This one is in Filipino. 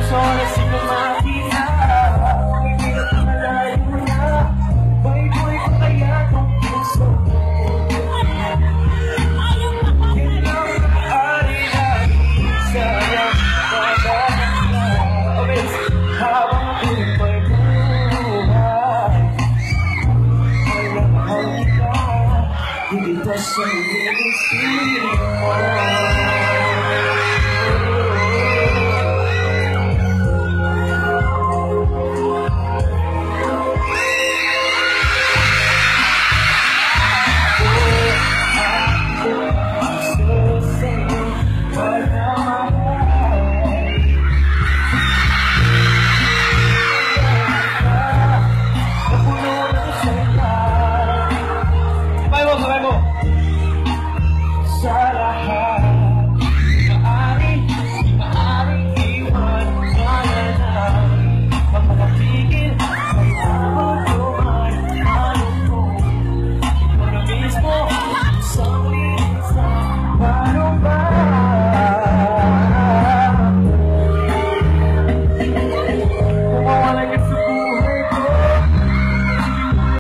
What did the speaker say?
oras na makita. Hindi na malayo na. Boy ko kaya kung puso mo. Yun ang ari na isayang pagkakala. Habang ako'y buhay, walang mahal kita. Hindi ka sa'yo.